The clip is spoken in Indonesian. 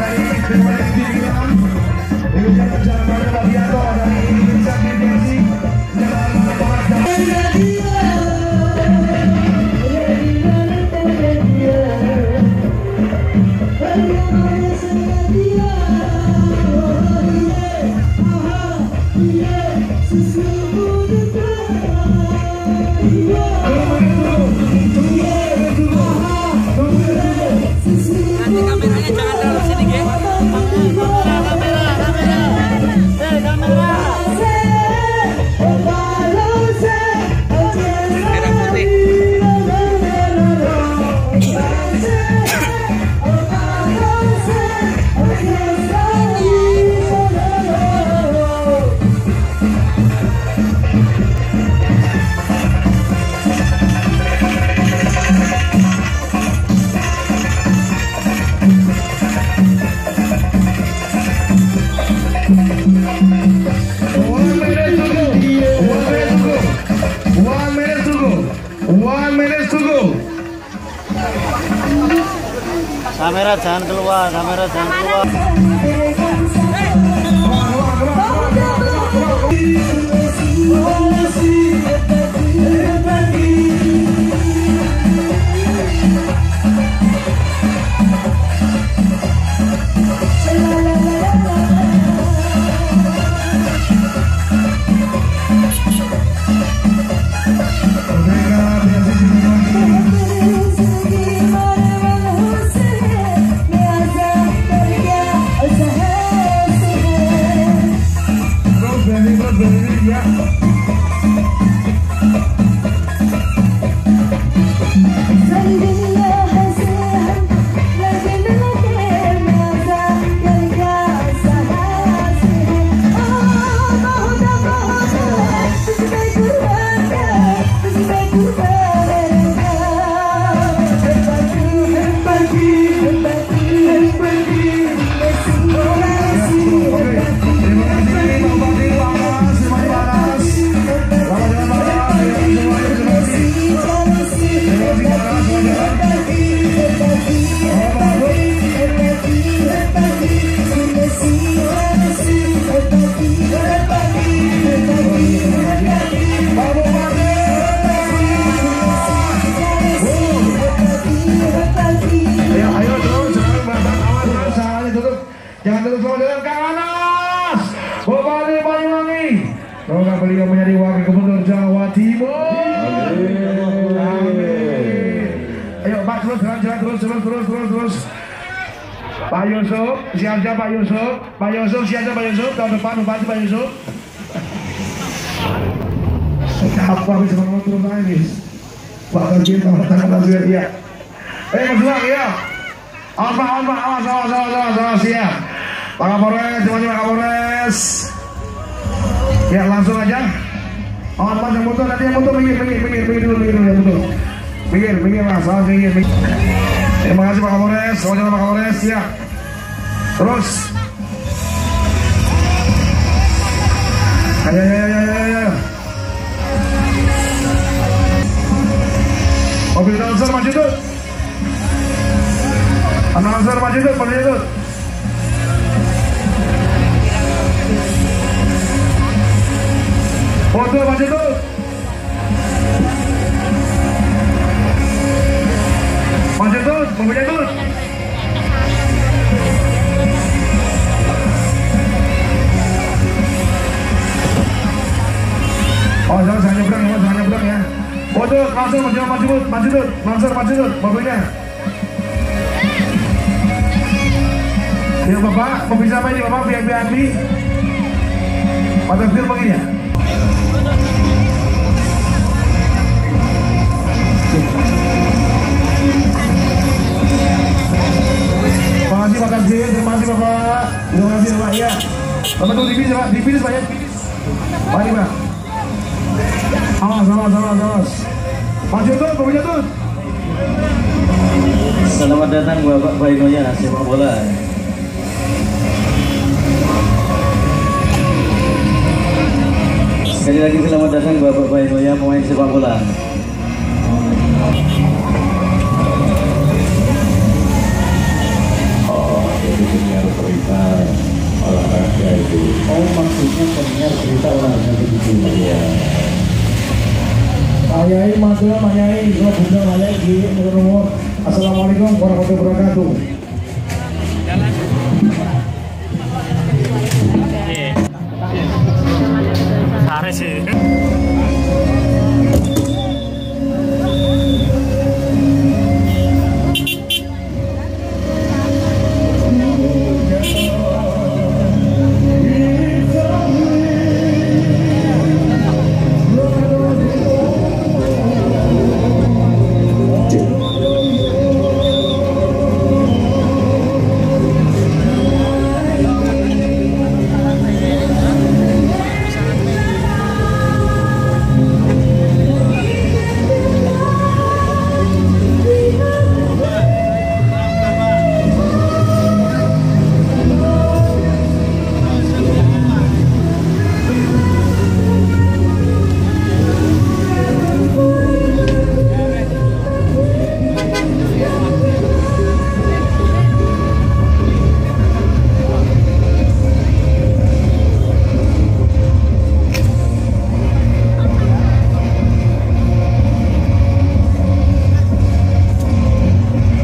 Kamera jangan keluar, kamera jangan keluar. Semoga beliau menjadi wakil gubernur Jawa Timur. Amin. Ayo Pak, terus. Pak Yusuf, siap-siap Pak Yusuf. Siap-siap Pak Yusuf. Tahun depan Bupati Pak Yusuf. Apa habis ngomong turun lagi? Pak Kerjin, tangan ya. Berjuang ya. Awas siap. Pak Kapolres, semuanya Pak Kapolres. Ya langsung aja. Awas yang motor, nanti yang motor minggir dulu yang motor. Minggir mas, minggir. Terima kasih Pak Kapolres, semuanya Pak Kapolres, siap. Terus. Ayo. Mobil announcer maju tuh. Announcer maju tuh. Foto maju tuh. Mobilnya tuh. Oh, jangan nyebrang ya. Foto langsung maju tuh, mobilnya. Ya Bapak, mobil siapa ini Bapak? VIP. Pada film begini ya. Terima kasih Bapak. Terima kasih Bapak ya. Bapak tuh dipilih Pak ya. Mari Pak. Awas. Maju tuh, mobilnya tuh. Selamat datang Bapak Bainoya sepak bola. Sekali lagi selamat datang Bapak Bainoya pemain sepak bola. penyiar berita olahraga itu. Oh, maksudnya penyiar berita olahraga begitu. Iya. Ayai Madura, Ayai, Bunda Ayai di Nurul. Assalamualaikum warahmatullahi wabarakatuh. 잘하시.